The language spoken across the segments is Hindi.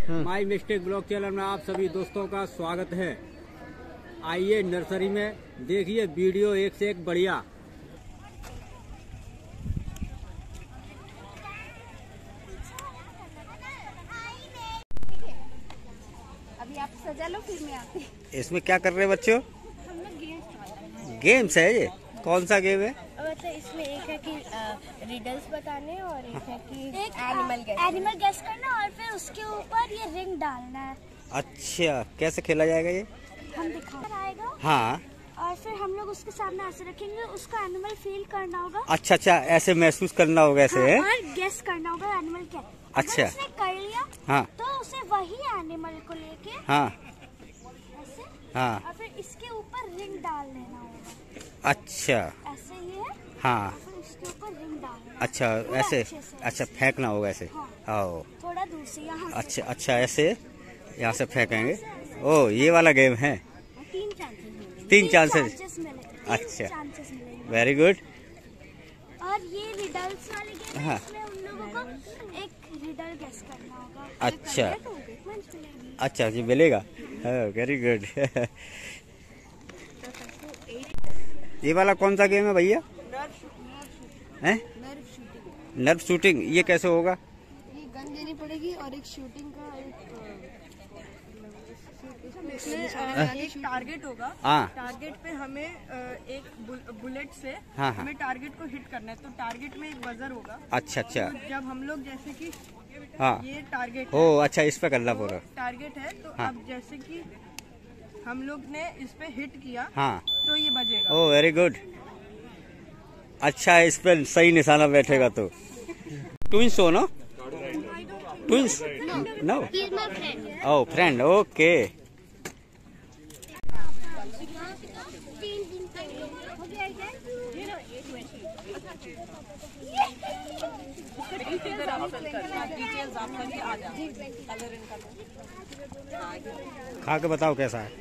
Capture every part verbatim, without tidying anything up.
माई मिस्टेक ब्लॉग चैनल में आप सभी दोस्तों का स्वागत है। आइए नर्सरी में देखिए वीडियो एक से एक बढ़िया। अभी आप सजा लो फिर मैं आती। इसमें क्या कर रहे हैं बच्चों? हम लोग गेम्स गेम्स है ये? कौन सा गेम है? मतलब इसमें एक है कि रिडल्स बताने और एक है कि एनिमल गेस एनिमल गेस करना और फिर उसके ऊपर ये रिंग डालना है। अच्छा, कैसे खेला जाएगा ये? हम दिखा आएगा। हाँ, और फिर हम लोग उसके सामने ऐसे रखेंगे, उसका एनिमल फील करना होगा। अच्छा अच्छा, ऐसे महसूस करना होगा ऐसे है? हाँ, और गेस करना होगा एनिमल क्या। अच्छा, अगर उसने कर लिया हाँ, तो उसे वही एनिमल को लेके हाँ, ऐसे, हाँ, और फिर इसके ऊपर रिंग डाल लेना होगा। अच्छा, ऐसे ही है। हाँ, और फिर इसके ऊपर रिंग डालना। अच्छा ऐसे, अच्छे से। अच्छा फेंकना होगा ऐसे। हाँ, थोड़ा दूर से यहाँ से। अच्छा अच्छा, ऐसे यहाँ से फेंकेंगे। ओ, ये वाला गेम है। तीन चांसेस तीन चांसेस। अच्छा, वेरी गुड। और ये रिडल्स वाले गेम है, हाँ। इसमें उन लोगों को एक रिडल गेस करना होगा। अच्छा। अगर कर लिया तो पॉइंट्स मिलेंगे। अच्छा जी, मिलेगा। Very good. ये वाला कौन सा गेम है भैया? हैं? Nerf shooting. ये कैसे होगा? ये गन देनी पड़ेगी और एक शूटिंग का एक एक टारगेट होगा। हाँ, टारगेट पे हमें एक बुलेट से हाँ, हाँ, हमें टारगेट को हिट करना है, तो टारगेट में एक बजर होगा। अच्छा अच्छा, तो जब हम लोग जैसे कि हाँ, ये टारगेट ओ अच्छा, इस पे करना पूरा। टारगेट है तो हाँ। अब जैसे कि हम लोग ने इस पे हिट किया हाँ, तो ये बजेगा। Oh very good. अच्छा, इस पे सही निशाना बैठेगा तो। ट्विंस हो ना? Twins? No. Oh friend, okay. खा के बताओ कैसा है।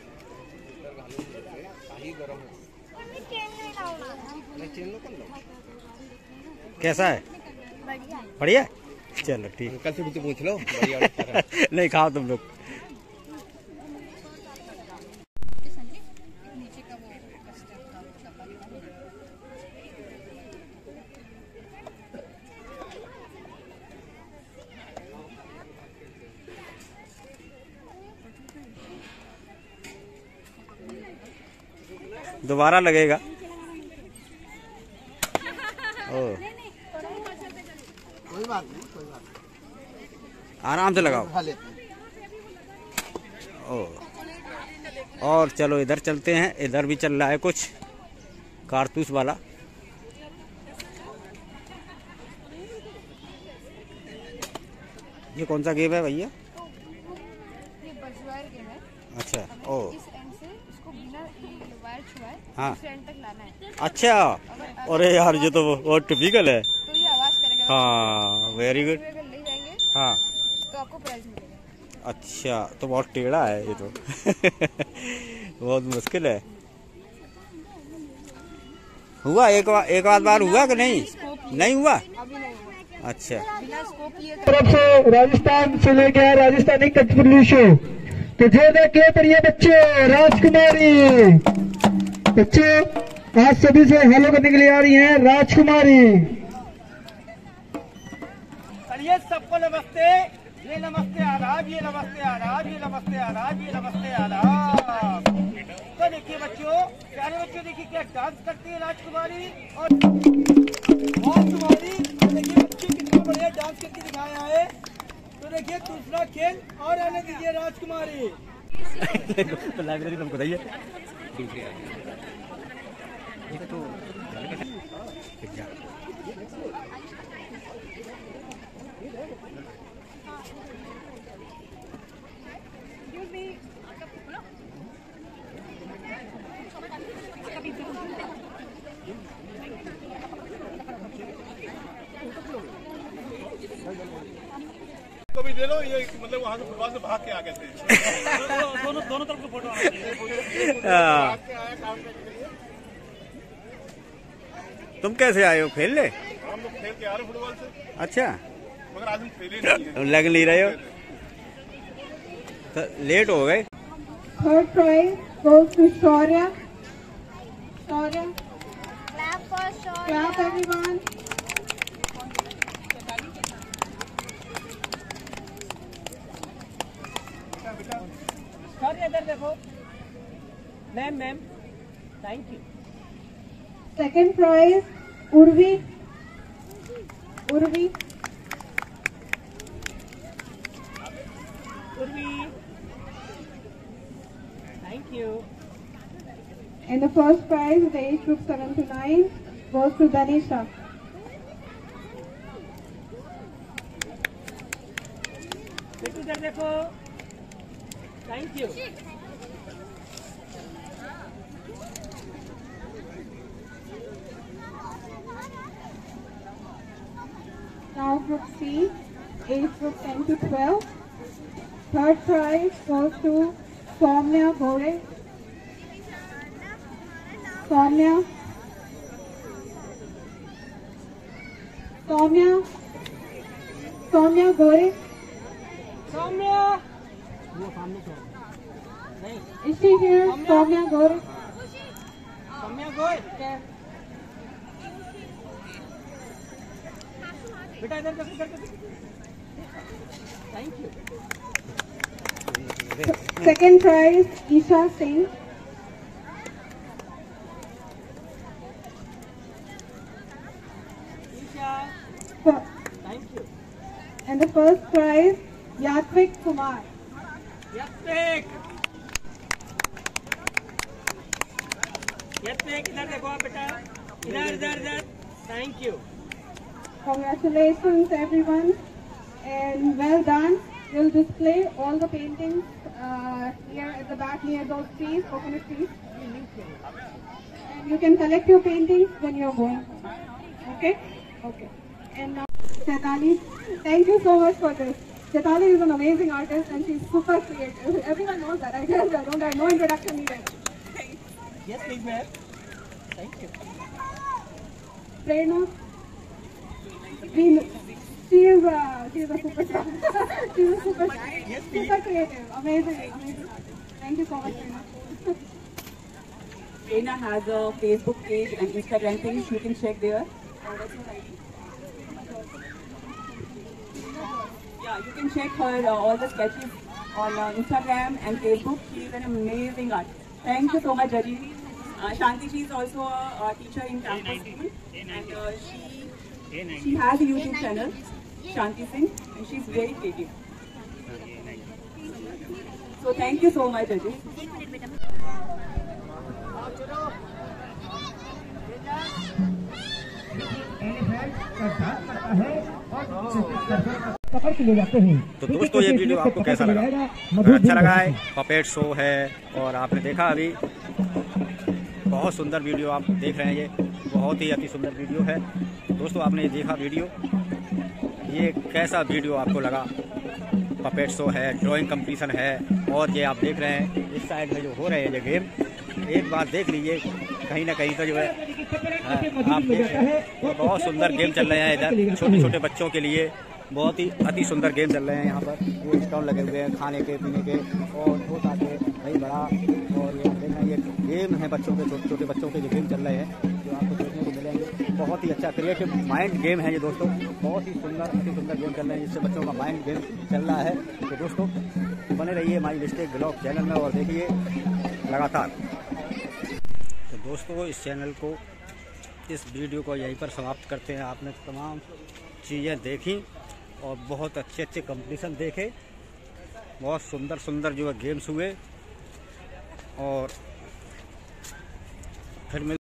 कैसा है? बढ़िया। चलो ठीक। अंकल से भी तो पूछ लो। नहीं, खाओ तुम लोग। दोबारा लगेगा। ओ, कोई बात नहीं, कोई बात नहीं, आराम से लगाओ। खा लेते हैं। ओ, और चलो इधर चलते हैं। इधर भी चल रहा है कुछ कारतूस वाला। ये कौन सा गेम है भैया? ये बजवायर गेम है। अच्छा, ओ, इस एंड से इसको बिना वायर छुआए हाँ, इस एंड तक लाना है। अच्छा। अरे यार, ये तो बहुत टिपिकल है। तो ये आवाज करेगा। हाँ, वेरी गुड। अगर ले जाएंगे हाँ, तो आपको प्राइज मिलेगा। अच्छा, तो बहुत टेढ़ा है ये तो। बहुत मुश्किल है। हुआ एक बार, एक आध बार हुआ कि नहीं? नहीं हुआ। अच्छा, तरफ से राजस्थान से लेके आया राजस्थानी कठपुतली शो। तो जो देखिए पर ये बच्चे राजकुमारी बच्चे आज सभी से हेलो करने के लिए आ रही हैं। राजकुमारी, चलिए सबको नमस्ते। ये नमस्ते आदाब, ये नमस्ते आदाब, ये नमस्ते आदाब, ये नमस्ते आदाब। तो देखिए बच्चों, प्यारे बच्चों, देखिए क्या डांस करती है राजकुमारी। और राजकुमारी देखिए बच्चे कितना बढ़िया डांस करके दिखाया है। तो देखिए दूसरा खेल और आने दीजिए राजकुमारी। लाइब्रेरी तुमको बताइए। को भी ले लो, ये मतलब वहाँ से फुटबॉल से भाग के आ गए थे। दोनों दोनों तरफ का फोटो तुम कैसे आए हो? खेल ले? हम लोग खेल के आ रहे फुटबॉल से। अच्छा, मगर आज हम खेले नहीं है। लग नहीं रहे हो। लेट हो गए। Third prize goes to Shaurya. Shaurya. Clap for Shaurya. Clap everyone. Sorry इधर देखो ma'am ma'am thank you. Second prize, Urvi. Urvi. Urvi thank you. And the first prize with the age group seven to nine goes to Danisha. बेटू इधर देखो thank you. Now group C, age group ten to twelve. Third prize goes to Soumya Gore. Soumya. Soumya. Soumya Gore. Soumya Is she here? Soumya Gore. Soumya Goyal बेटा इधर देखो इधर देखो thank you. Second prize, Isha Singh. Isha Fir- thank you. And the first prize, Yatvik Kumar. Yatvik Yatvik इधर देखो आप बेटा इधर इधर इधर thank you. Congratulations everyone and well done. We'll display all the paintings uh, here at the back near those trees, coconut trees. And you can collect your paintings when you're going. Okay? Okay. And now, Chaitali, thank you so much for this. Chaitali is an amazing artist and she's super creative. Everyone knows that. I guess I don't have no introduction needed. Yes please ma'am thank you. Prerna, we, she is a, she is a superstar. She is a super, super creative. Amazing, amazing. Thank you so much, Prerna. Prerna has a Facebook page and Instagram page. You can check there. Yeah, you can check her uh, all the sketches on uh, Instagram and Facebook. She is an amazing artist. Thank you so much, Raji. Uh, Shanti, she is also a, a teacher in campus school, and uh, she she has a YouTube channel, Shanti Singh, and she's very creative. So thank you so much, Raji. पकड़ के ले जाते हैं। तो दोस्तों ये वीडियो आपको कैसा लगा? अगर अच्छा लगा है, पपेट शो है और आपने देखा अभी बहुत सुंदर वीडियो आप देख रहे हैं, ये बहुत ही अति सुंदर वीडियो है। दोस्तों आपने ये देखा वीडियो, ये कैसा वीडियो आपको लगा? पपेट शो है, ड्राइंग कंपटीशन है और ये आप देख रहे हैं इस साइड में जो हो रहे हैं ये गेम, एक बार देख लीजिए कहीं ना कहीं तो जो है आप देख रहे हैं बहुत सुंदर गेम चल रहे हैं इधर छोटे छोटे बच्चों के लिए। बहुत ही अति सुंदर गेम चल रहे हैं यहाँ पर। ये स्टॉल लगे हुए हैं खाने के पीने के और छोटा के भाई बड़ा, और ये देखना ये गेम है बच्चों के, छोटे छोटे बच्चों के जो गेम चल रहे हैं जो आपको देखने को मिलेंगे। बहुत ही अच्छा क्रिएटिव माइंड गेम है ये दोस्तों, बहुत ही सुंदर अति सुंदर गेम चल रहे हैं जिससे बच्चों का माइंड गेम चल रहा है। तो दोस्तों बने रहिए माई मिस्टेक ब्लॉग चैनल में और देखिए लगातार। तो दोस्तों इस चैनल को, इस वीडियो को यहीं पर समाप्त करते हैं। आपने तमाम चीज़ें देखी और बहुत अच्छे अच्छे कंपटीशन देखे, बहुत सुंदर सुंदर जो है गेम्स हुए और फिर मिल